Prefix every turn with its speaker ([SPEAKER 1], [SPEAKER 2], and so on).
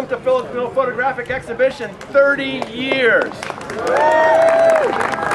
[SPEAKER 1] with the Phillips Mill Photographic Exhibition 30 years.